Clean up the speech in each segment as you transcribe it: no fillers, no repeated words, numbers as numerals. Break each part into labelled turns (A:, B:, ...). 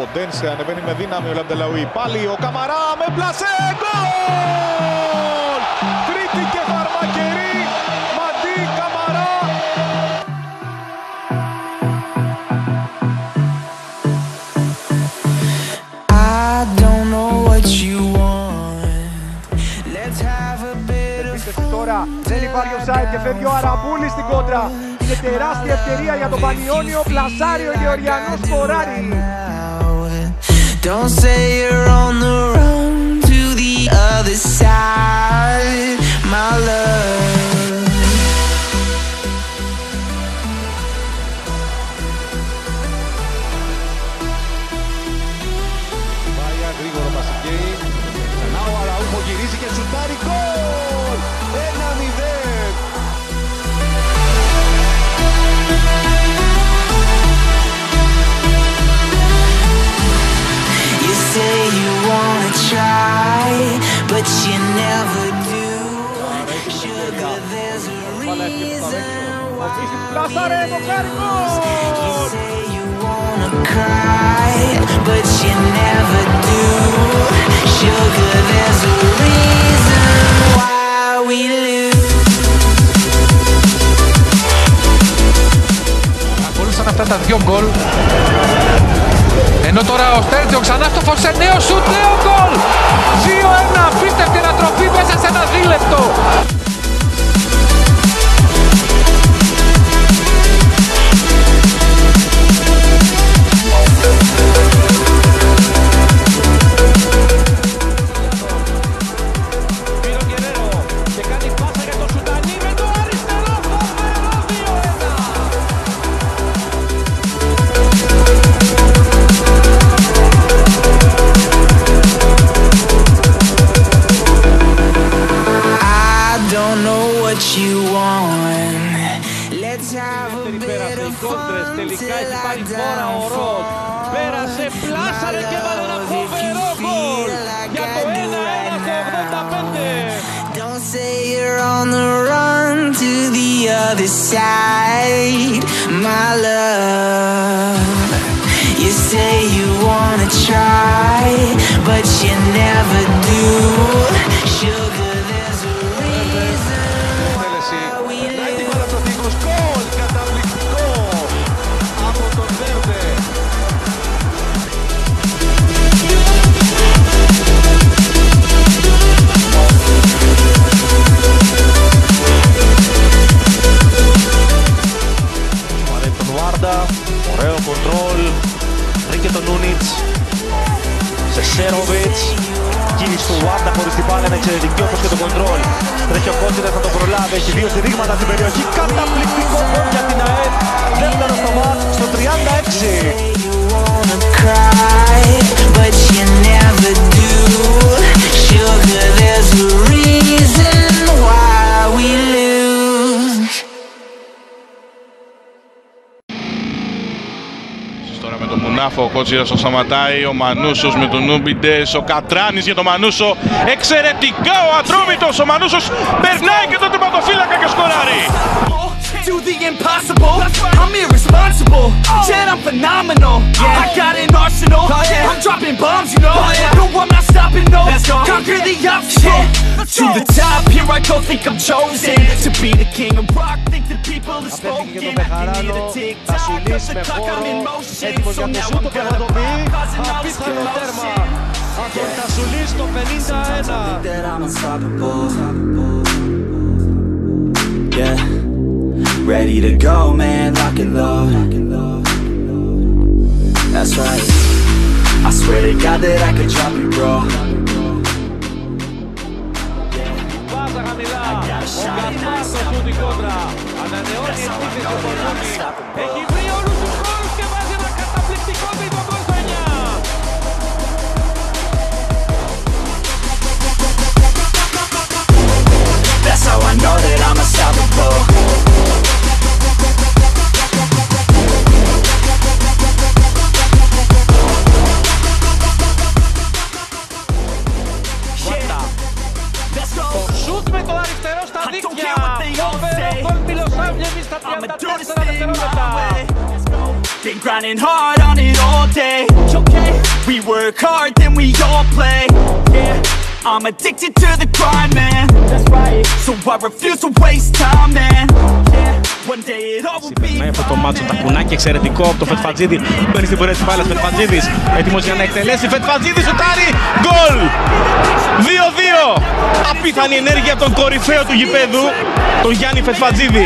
A: Ντένσε ανεβαίνει με δύναμη ο Λαμπτελαουί. Πάλι ο Καμαρά με πλασέ. Γκόλ! Τρίτη και φαρμακερή. Μαντί Καμαρά.
B: I don't know what you want. Let's have a bit of fun.
C: Τώρα δεν υπάρχει offside και φεύγει ο Αραμπούλης στην κόντρα. Είναι τεράστια ευκαιρία για τον Πανιόνιο. Πλασάρει ο Γεωργιανός, σκοράρει.
B: Don't say you're on the run to the other side, my love.
A: Πάει γρήγορο Πασικέη. Ξανά ο Αραούχο γυρίζει και σουτάρει. Γκόλ! 1-0.
B: You say you wanna try, but you never do. Sugar, there's a reason why.
C: Πλασάρε το χάρι,
B: You
C: γκολ!
B: say you wanna cry, but you never do. Sugar, there's a reason why we lose.
D: Ακολούθησαν αυτά τα δύο γκολ. Ενώ τώρα ο Στέρτζιο ξανά στο Φωσέ, νέο σουτ, νέο γκολ! 2-1, απίστευτη ανατροπή μέσα σε ένα δίλεπτο.
B: You want. Let's have a bit of fun.
E: Τελικά έχει πάρει φόρα ο Ροτ. Πέρασε, πλάσαρε και βάλε ένα φοβερό γκολ για το 1-1 στο 85.
B: Don't say you're on the run to the other side, my love. You say you wanna try, but you never do. Sugar, there's a reason.
A: Γκολ! Καταπληκτικό από τον Βέρντε. Μαρέπει τον Βάρντα, ωραίο κοντρόλ, βρήκε τον Νούνιτς, σε Σέροβιτς, κίνηση του Βάρντα χωρίς την μπάλα, είναι εξαιρετική όπως και το κοντρόλ. Τρέχει ο Κότσιρας να το προλάβει, έχει δύο στηρίγματα στην περιοχή, καταπληκτικό γκολ για την ΑΕΛ, δεύτερο στο μάτς στο 36. Τώρα με τον Μουνάφο, ο Κότσιρας το σταματάει, ο Μανούσος με τον Νούμπιντες, ο Κατράνης για τον Μανούσο, εξαιρετικά ο Ατρόμητος, ο Μανούσος περνάει και τον τερματοφύλακα και σκοράρει.
F: Do the impossible. I'm irresponsible. Said I'm phenomenal. I got an arsenal. I'm dropping bombs, you know. No, I'm not stopping, no. Conquer the obstacle. To the top, here I go, think I'm chosen to be the king of rock. Think the people have spoken. I need a TikTok, cause the clock I'm in motion. So now I'm gonna pop, causing all this commotion. That I'm unstoppable. Yeah. Ready to go, man, lock and load. That's right. I swear to God that I could drop you, bro.
E: Βάζα χαμηλά, ο Γκασπάρ στο σούτ η κόντρα. Ανανεώνει η επίθεση ο Πολώνης. Έχει βρει όλους τους χώρους και βάζει ένα καταπληκτικό τρίτο γκολ στο 9.
F: That's how I know that I'm unstoppable.
E: Το σούτ με το αριστερό στα δίκτυα. Φοβερό γκολ Μιλοσάβλιεβιτς στα 34 δευτερόλεπτα.
F: Been grinding hard on it all day. We work hard, then we all play. Yeah, I'm addicted to the grind, man. That's right. So I refuse to waste time, man. Yeah, one day it all will be fine.
G: Αυτό το μάτσο, τα κουνάκια εξαιρετικό από το Φετφατζίδη. Μπαίνει στην πορεία της μπάλας, Φετφατζίδης έτοιμος για να εκτελέσει. Φετφατζίδης σουτάρει, γκόλ! 2-2. Απίθανη ενέργεια από τον κορυφαίο του γηπέδου, τον Γιάννη Φετφατζίδη.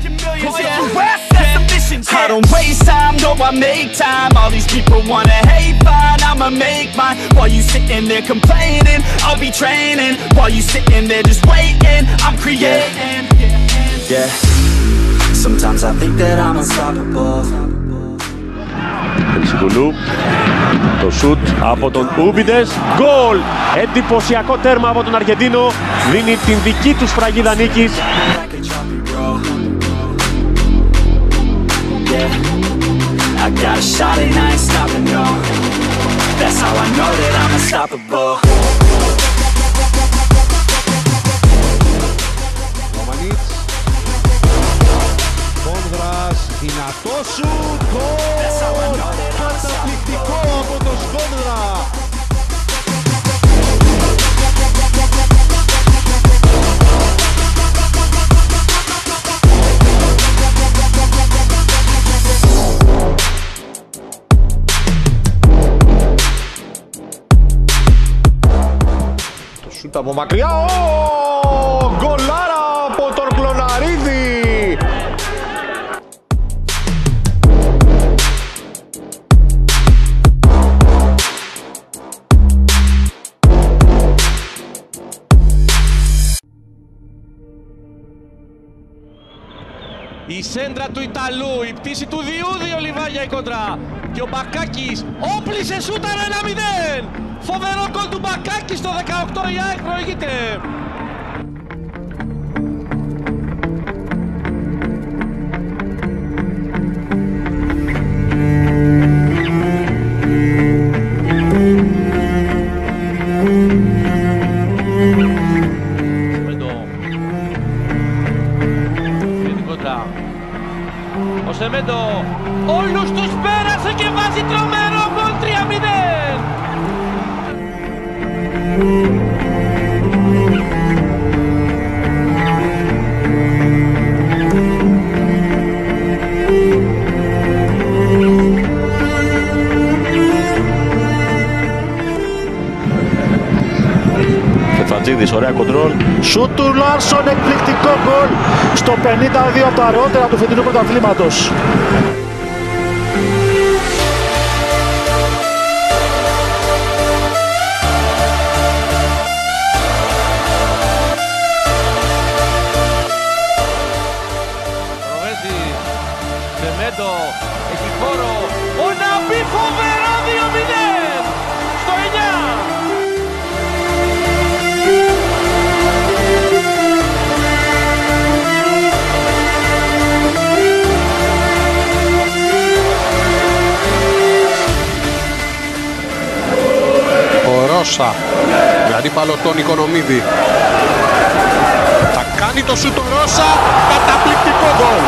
F: I don't waste time, no I make time. All these people wanna hate, fine, I'ma make mine. While you sitting there complaining, I'll be training. While you sitting there just waiting, I'm creating.
B: Yeah, sometimes I think that I'm unstoppable.
H: Ψυχουλού, το σουτ από τον Ούμπιντες, γκολ! Εντυπωσιακό τέρμα από τον Αργεντίνο, δίνει την δική του σφραγίδα νίκης.
B: I got a shot and I ain't stopping, no. That's how I know that I'm unstoppable.
C: Ρωμανίτς, Κόνδρας, δυνατό σουτ, γκολ! Καταπληκτικό από τον Κόνδρα. Σούτ από μακριά, γκολάρα από τον Κλωναρίδη.
E: Η σέντρα του Ιταλού, η πτήση του Διούδη, ο Λιβάγια η κόντρα. Και ο Μπακάκης όπλησε, σούταρα 1-0. Φοβερό γκολ του Μπακάκη στο 18, η ΑΕΚ προηγείται. Ο Σεμέντο όλους τους πέρασε και βάζει τρομερό γκολ 3-0.
H: Φετφατζίδης, ωραία κοντρόλ. Σουτ του Λάρσον, εκπληκτικό γκολ στο 52 από τα αργότερα του φετινού πρωταθλήματος.
E: Σεμέντο, έχει χώρο, ο Ναμπί, φοβερό 2-0 στο 9.
D: Ο Ρώσα, για αντίπαλο τον Οικονομίδη. Θα κάνει το σούτ ο Ρώσα, καταπληκτικό γκολ.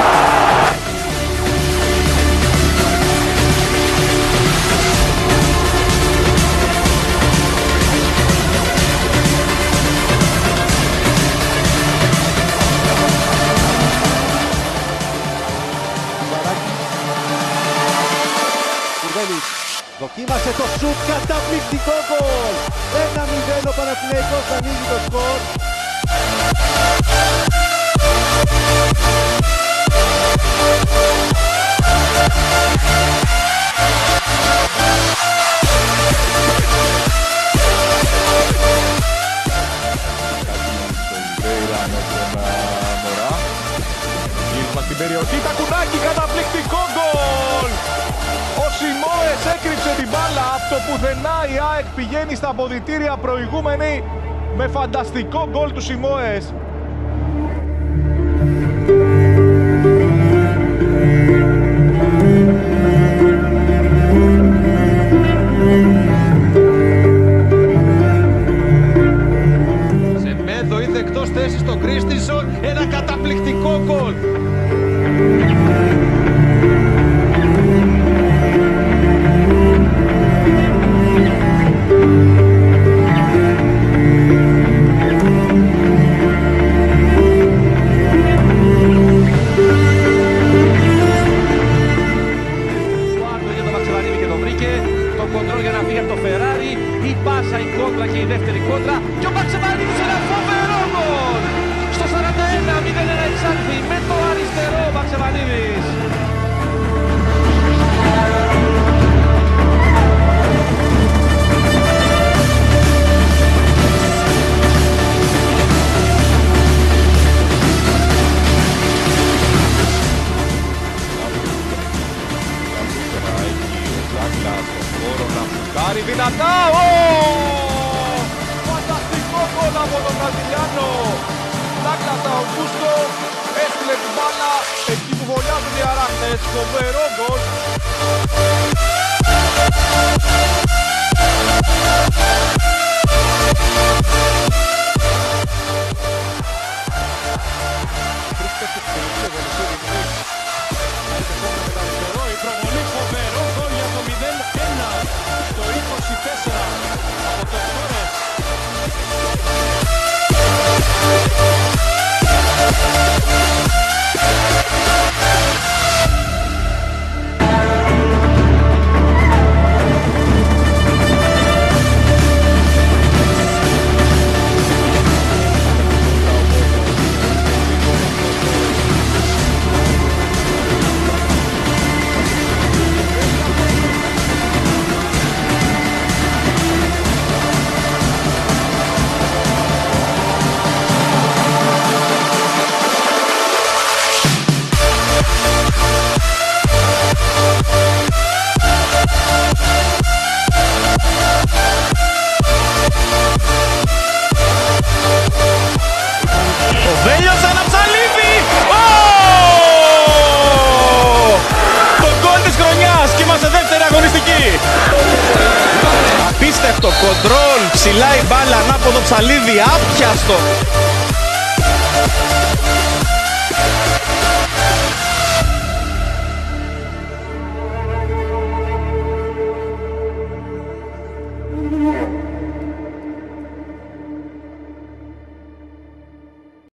C: Δοκίμασε το σουτ, καταπληκτικό γκολ! 1-0, ο Παναθηναϊκός ανοίγει το σκορ. Γύρισμα στην περιοχή, τα κουνάκι, καταπληκτικό γκολ! Ο Σιμόες έκρυψε την μπάλα από το πουθενά, η ΑΕΚ πηγαίνει στα αποδυτήρια προηγούμενη με φανταστικό γκολ του Σιμόες. Σεμέντο ήρθε εκτός θέσης στον Κρίστινσον, ένα καταπληκτικό γκολ. Αγκούστο έστειλε την μπάλα εκεί που βολιάζουν οι αράχνες. Φοβερό γκολ.
E: Η προβολή, φοβερό γκολ για το 0-1 το 24 από το Τόρες.
G: Απίστευτο κοντρόλ, ψηλά η μπάλα, ανάποδο ψαλίδι, άπιαστο.